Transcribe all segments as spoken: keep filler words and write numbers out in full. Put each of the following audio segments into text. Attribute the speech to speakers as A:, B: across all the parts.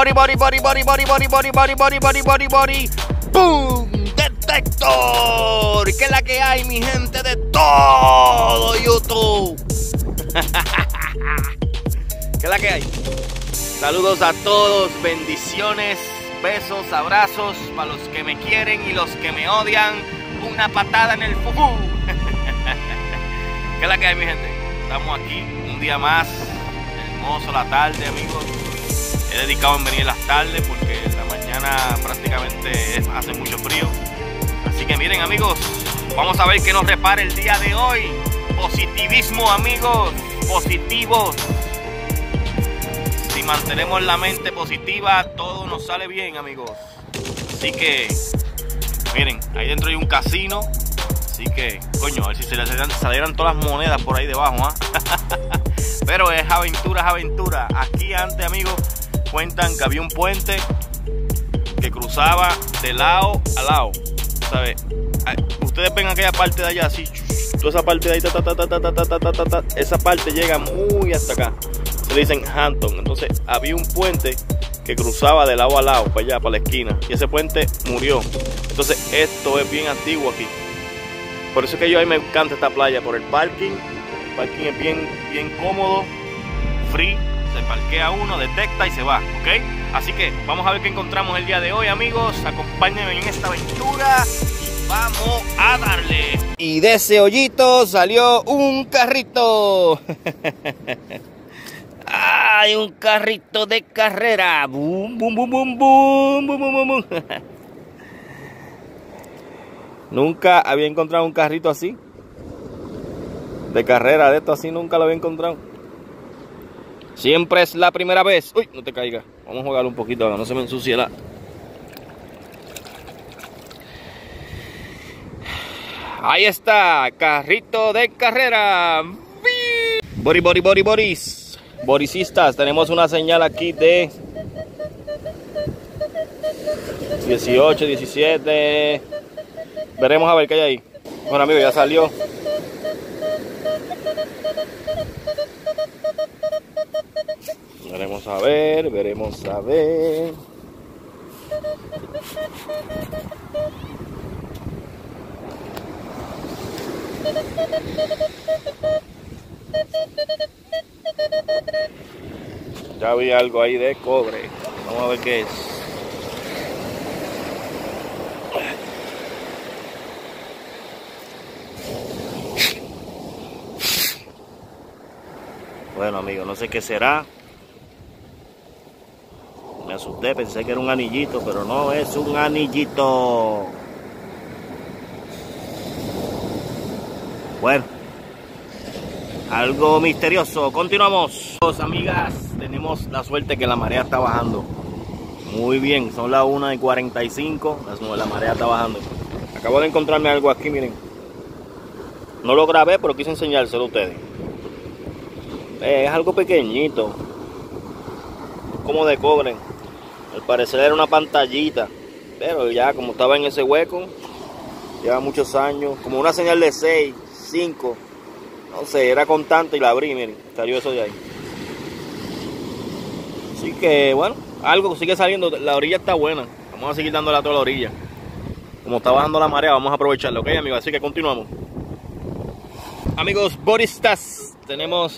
A: body, body, body, body, body, body, body, body, body, body, body, body. ¡Boom! ¡Detector! ¿Qué es la que hay, mi gente de todo YouTube? ¿Qué es la que hay? Saludos a todos, bendiciones, besos, abrazos para los que me quieren y los que me odian. Una patada en el fufú. ¿Qué es la que hay, mi gente? Estamos aquí un día más. Hermoso la tarde, amigos. He dedicado en venir en las tardes porque en la mañana prácticamente es, hace mucho frío. Así que miren, amigos, vamos a ver qué nos repara el día de hoy. Positivismo, amigos, positivos. Si mantenemos la mente positiva, todo nos sale bien, amigos. Así que, miren, ahí dentro hay un casino. Así que, coño, a ver si se le salieran todas las monedas por ahí debajo, ¿ah? ¿eh? Pero es aventura, es aventura. Aquí antes, amigos, cuentan que había un puente que cruzaba de lado a lado, ¿sabes? Ustedes ven aquella parte de allá, así, toda esa parte de ahí, ta, ta, ta, ta, ta, ta, ta, ta, ta, esa parte llega muy hasta acá. Se le dicen Hampton. Entonces había un puente que cruzaba de lado a lado, para allá, para la esquina. Y ese puente murió. Entonces esto es bien antiguo aquí. Por eso es que yo a mí me encanta esta playa, por el parking. El parking es bien, bien cómodo, free. Se parquea uno, detecta y se va, ¿ok? Así que vamos a ver qué encontramos el día de hoy, amigos. Acompáñenme en esta aventura y vamos a darle. Y de ese hoyito salió un carrito. ¡Ay, un carrito de carrera! ¡Bum, bum, bum, bum, bum, bum, bum, bum! Nunca había encontrado un carrito así. De carrera, de esto así, nunca lo había encontrado. Siempre es la primera vez. ¡Uy! No te caigas. Vamos a jugar un poquito ahora, no se me ensucie la... Ahí está, carrito de carrera. Bori, bori, bori, boris. Boricistas, tenemos una señal aquí de dieciocho, diecisiete. Veremos a ver qué hay ahí. Bueno, amigos, ya salió. Veremos a ver, veremos a ver. Ya vi algo ahí de cobre. Vamos a ver qué es. Bueno, amigos, no sé qué será. Me asusté, pensé que era un anillito, pero no es un anillito. Bueno, algo misterioso. Continuamos. Amigas, tenemos la suerte que la marea está bajando. Muy bien, son las una y cuarenta y cinco. La marea está bajando. Acabo de encontrarme algo aquí, miren. No lo grabé, pero quise enseñárselo a ustedes. Es algo pequeñito, como de cobre. Al parecer era una pantallita, pero ya como estaba en ese hueco, lleva muchos años, como una señal de seis, cinco, no sé, era constante y la abrí, miren, salió eso de ahí. Así que bueno, algo sigue saliendo, la orilla está buena, vamos a seguir dándole a toda la orilla. Como está bajando la marea, vamos a aprovecharlo, ok, amigos, así que continuamos. Amigos boristas, tenemos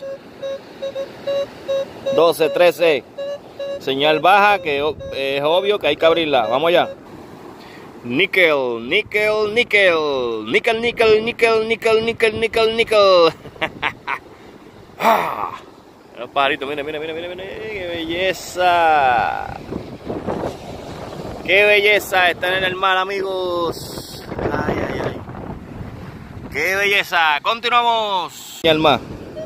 A: doce, trece, señal baja, que es obvio que hay que abrirla. Vamos allá. Níquel, níquel, níquel, níquel, níquel, níquel, níquel, níquel, níquel, níquel. Los pajaritos, miren, miren, miren, miren, miren, qué belleza. Qué belleza estar en el mar, amigos. Ay, ay, ay. Qué belleza. Continuamos. Señal más.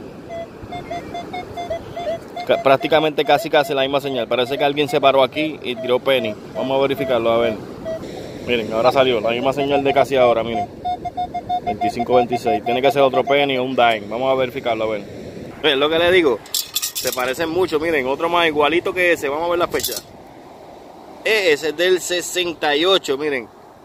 A: Prácticamente casi casi la misma señal. Parece que alguien se paró aquí y tiró penny. Vamos a verificarlo, a ver. Miren, ahora salió la misma señal de casi ahora, miren. veinticinco, veintiséis. Tiene que ser otro penny o un dime. Vamos a verificarlo, a ver. Es lo que les digo. Se parecen mucho, miren. Otro más igualito que ese. Vamos a ver la fecha. Ese es del sesenta y ocho, miren.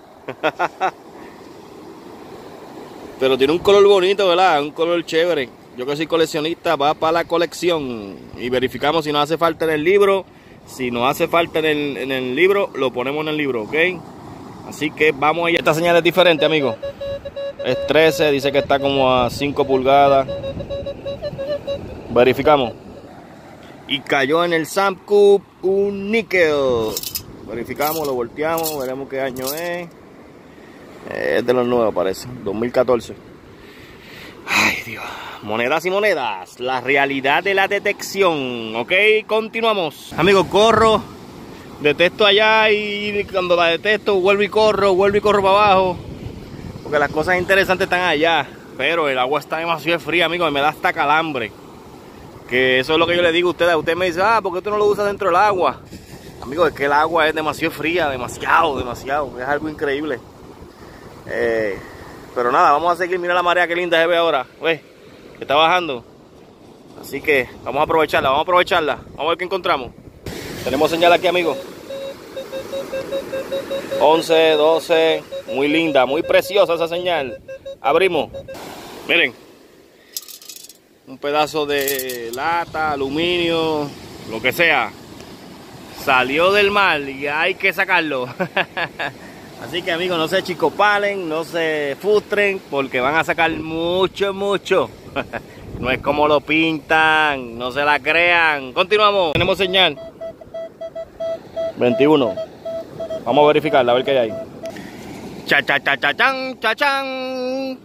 A: Pero tiene un color bonito, ¿verdad? Un color chévere. Yo que soy coleccionista, va para la colección. Y verificamos si nos hace falta en el libro Si nos hace falta en el, en el libro, lo ponemos en el libro, ¿ok? Así que vamos allá. Esta señal es diferente, amigos. Es trece, dice que está como a cinco pulgadas. Verificamos. Y cayó en el Samcup un níquel. Verificamos, lo volteamos, veremos qué año es. Es de los nuevos, parece, dos mil catorce. Ay, Dios. Monedas y monedas. La realidad de la detección. Ok, continuamos. Amigos, corro. Detecto allá y cuando la detecto vuelvo y corro, vuelvo y corro para abajo. Porque las cosas interesantes están allá. Pero el agua está demasiado fría, amigos, y me da hasta calambre. Que eso es lo que yo le digo a ustedes. Usted me dice, ah, ¿por qué tú no lo usas dentro del agua? Amigos, es que el agua es demasiado fría, demasiado, demasiado. Es algo increíble. Eh, pero nada, vamos a seguir. Mira la marea, qué linda se ve ahora. Ve, que está bajando. Así que vamos a aprovecharla, vamos a aprovecharla. Vamos a ver qué encontramos. Tenemos señal aquí, amigos. once, doce. Muy linda, muy preciosa esa señal. Abrimos. Miren. Un pedazo de lata, aluminio, lo que sea. Salió del mar y hay que sacarlo. Así que, amigos, no se chicopalen, no se frustren, porque van a sacar mucho, mucho. No es como lo pintan, no se la crean. Continuamos. Tenemos señal. veintiuno. Vamos a verificarla, a ver qué hay ahí. Cha, cha, cha, cha, chan, cha, chan.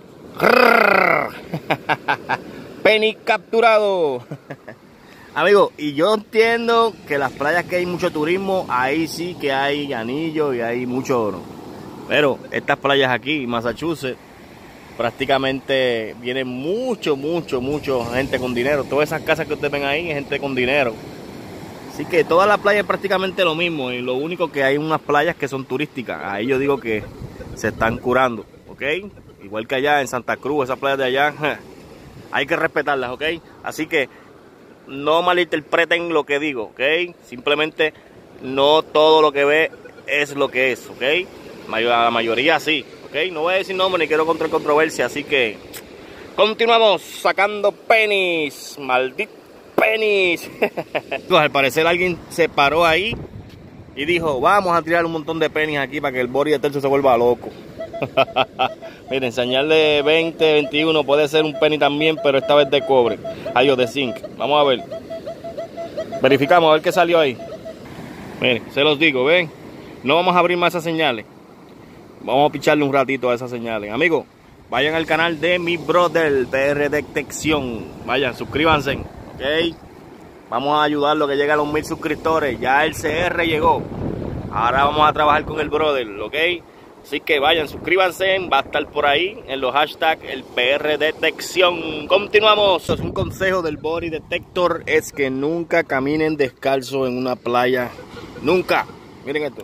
A: Penny capturado. Amigos, y yo entiendo que las playas que hay mucho turismo, ahí sí que hay anillos y hay mucho oro. Pero estas playas aquí, Massachusetts, prácticamente viene mucho, mucho, mucho gente con dinero. Todas esas casas que ustedes ven ahí es gente con dinero. Así que todas las playas es prácticamente lo mismo. Y lo único que hay unas playas que son turísticas. Ahí yo digo que se están curando, ¿ok? Igual que allá en Santa Cruz, esas playas de allá, hay que respetarlas, ¿ok? Así que no malinterpreten lo que digo, ¿ok? Simplemente no todo lo que ve es lo que es, ¿ok? La mayoría sí, ¿ok? No voy a decir nombre ni quiero contra controversia, así que continuamos sacando pennies, maldito pennies. Al parecer alguien se paró ahí y dijo, vamos a tirar un montón de pennies aquí para que el Boris de Tercio se vuelva loco. Miren, señal de veinte, veintiuno, puede ser un penny también, pero esta vez de cobre. Adiós, de zinc. Vamos a ver. Verificamos a ver qué salió ahí. Miren, se los digo, ven. No vamos a abrir más esas señales. Vamos a picharle un ratito a esas señales. Amigos, vayan al canal de mi brother, P R Detección. Vayan, suscríbanse, ok. Vamos a ayudarlo que llegue a los mil suscriptores. Ya el C R llegó. Ahora vamos a trabajar con el brother, ok. Así que vayan, suscríbanse, va a estar por ahí en los hashtags el P R Detección. Continuamos. Un consejo del Body Detector es que nunca caminen descalzo en una playa. Nunca. Miren esto.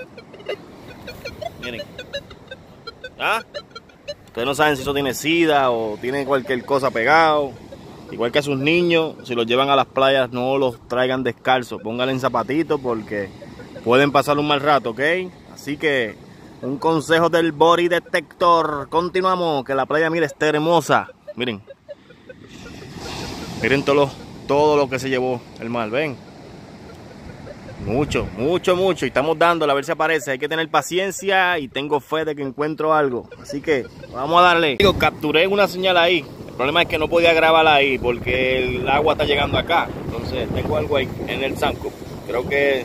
A: Miren. ¿Ah? Ustedes no saben si eso tiene sida o tiene cualquier cosa pegado. Igual que a sus niños, si los llevan a las playas, no los traigan descalzos. Pónganle en zapatitos porque pueden pasar un mal rato, ¿ok? Así que un consejo del Body Detector. Continuamos, que la playa, mire, está hermosa. Miren. Miren todo lo, todo lo que se llevó el mar, ¿ven? Mucho, mucho, mucho. Y estamos dándole a ver si aparece. Hay que tener paciencia y tengo fe de que encuentro algo. Así que vamos a darle. Digo, capturé una señal ahí. El problema es que no podía grabarla ahí porque el agua está llegando acá. Entonces tengo algo ahí en el Samcup. Creo que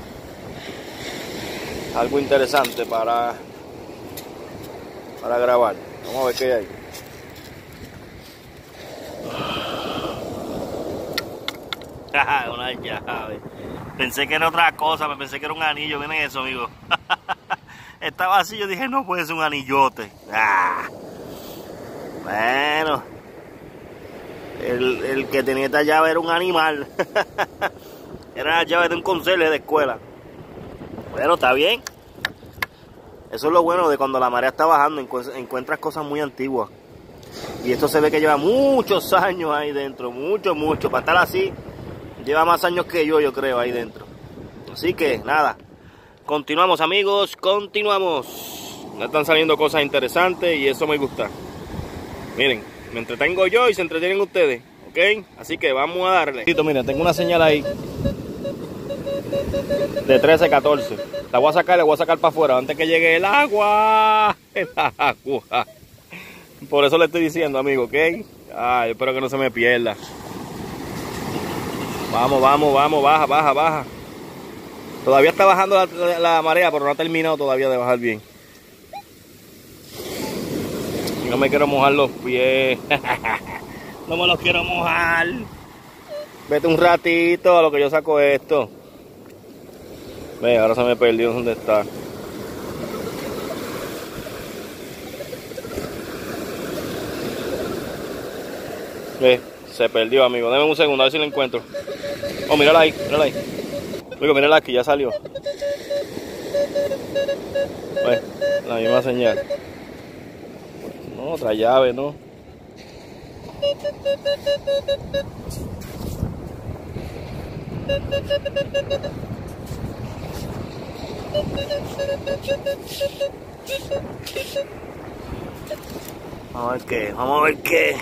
A: algo interesante para... para grabar. Vamos a ver qué hay ahí. Una llave. Pensé que era otra cosa, me pensé que era un anillo. Miren eso, amigo. Estaba así, yo dije, no puede ser un anillote. Ah. Bueno, el, el que tenía esta llave era un animal. Era la llave de un conserje de escuela. Bueno, está bien. Eso es lo bueno de cuando la marea está bajando, encuentras cosas muy antiguas. Y esto se ve que lleva muchos años ahí dentro, mucho, mucho. Para estar así, lleva más años que yo, yo creo, ahí dentro. Así que, nada, continuamos, amigos, continuamos. Ya están saliendo cosas interesantes y eso me gusta. Miren, me entretengo yo y se entretienen ustedes, ¿ok? Así que vamos a darle. Miren, tengo una señal ahí. De trece a catorce. La voy a sacar, la voy a sacar para afuera antes que llegue el agua. El agua. Por eso le estoy diciendo, amigo, ¿ok? Ay, espero que no se me pierda. Vamos, vamos, vamos, baja, baja, baja. Todavía está bajando la, la, la marea, pero no ha terminado todavía de bajar bien. Y no me quiero mojar los pies. No me los quiero mojar. Vete un ratito a lo que yo saco esto. Ve, ahora se me perdió dónde está. Ve, se perdió, amigo. Deme un segundo a ver si lo encuentro. Oh, mírala ahí, mírala ahí. Amigo, mírala aquí, ya salió. Ve, la misma señal. No, otra llave, ¿no? Vamos a ver qué, vamos a ver qué.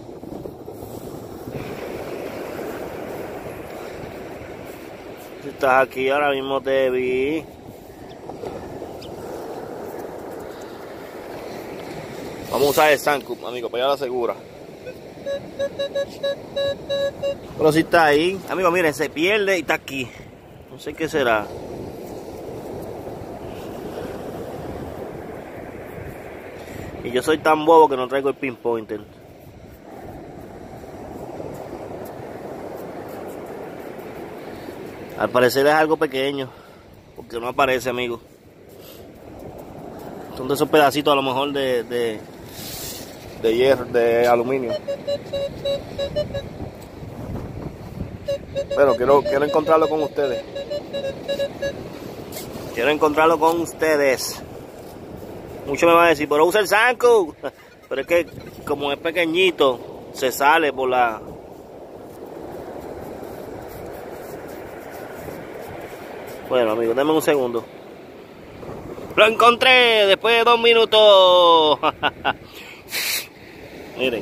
A: Si estás aquí, ahora mismo te vi. Vamos a usar el Sandcup, amigo, para allá la segura. Pero si está ahí, amigo, miren, se pierde y está aquí. No sé qué será. Y yo soy tan bobo que no traigo el pinpointer. Al parecer es algo pequeño, porque no aparece, amigo. Son de esos pedacitos a lo mejor de, de, de hierro, de aluminio. Pero quiero, quiero encontrarlo con ustedes. Quiero encontrarlo con ustedes. Muchos me van a decir, pero usa el Sandcup. Pero es que como es pequeñito, se sale por la... Bueno, amigos, denme un segundo. ¡Lo encontré! Después de dos minutos. Miren.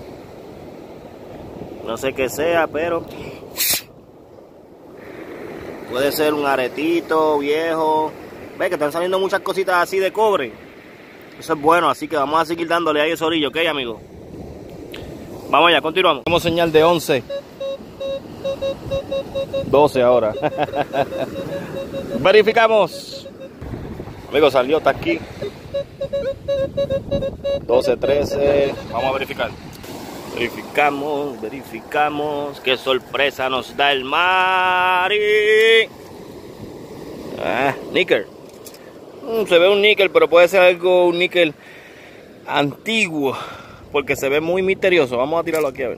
A: No sé qué sea, pero... puede ser un aretito viejo. Ve que están saliendo muchas cositas así de cobre. Eso es bueno, así que vamos a seguir dándole ahí ese orillo, ¿ok, amigos? Vamos allá, continuamos. Tenemos señal de once. doce ahora. Verificamos. Amigos, salió, está aquí. doce, trece. Vamos a verificar. Verificamos, verificamos. Qué sorpresa nos da el mar. Ah, níquel. Mm, se ve un níquel, pero puede ser algo, un níquel antiguo, porque se ve muy misterioso. Vamos a tirarlo aquí a ver.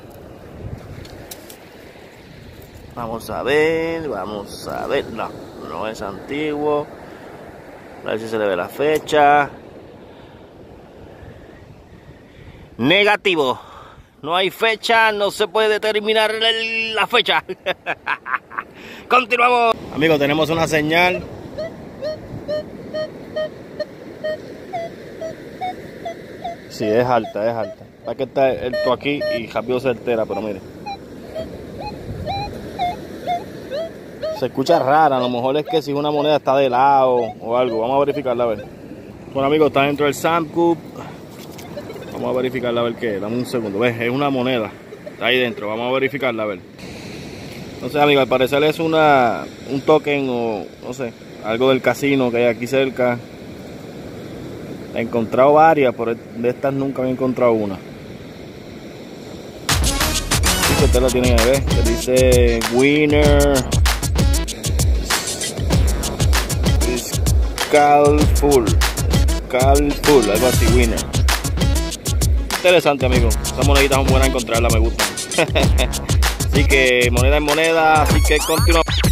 A: Vamos a ver, vamos a ver. No, no es antiguo. A ver si se le ve la fecha. Negativo. No hay fecha, no se puede determinar la fecha. Continuamos. Amigos, tenemos una señal. Sí, es alta, es alta. Para que está esto aquí y rápido se altera, pero mire. Se escucha rara, a lo mejor es que si una moneda está de lado o algo. Vamos a verificarla a ver. Bueno, amigos, está dentro del Sandcup. Vamos a verificarla a ver qué es. Dame un segundo. ¿Ves? Es una moneda. Está ahí dentro. Vamos a verificarla a ver. No sé, amigos, al parecer es una un token o no sé, algo del casino que hay aquí cerca. He encontrado varias, pero de estas nunca he encontrado una. Sí, que ustedes lo tienen ahí, ¿ves? Que dice Winner Skullful. Skullful, algo así, Winner. Interesante, amigos. Esas moneditas son buenas a encontrarlas, me gustan. Así que moneda en moneda, así que continuamos.